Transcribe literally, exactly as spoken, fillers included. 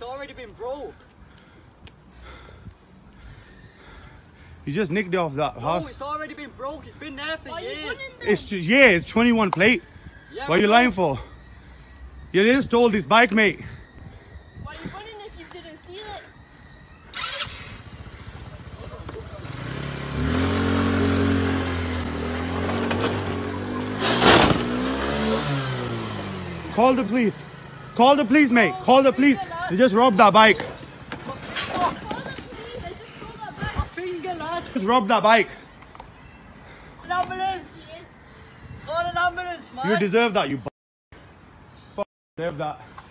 it's already been broke. You just nicked it off that house. No, it's already been broke. It's been there for Why years. you running then? It's yeah, it's twenty-one plate. Yeah, What are you no. lying for? You just stole this bike, mate. Why you running if you didn't steal it? Call the police. Call the police, mate. Call the police. They just robbed that bike. Call the police, I just stole that back. My finger, lad. Just robbed that bike. It's an ambulance. Yes. Call an ambulance, man. You deserve that, you b****. Fuck, deserve that.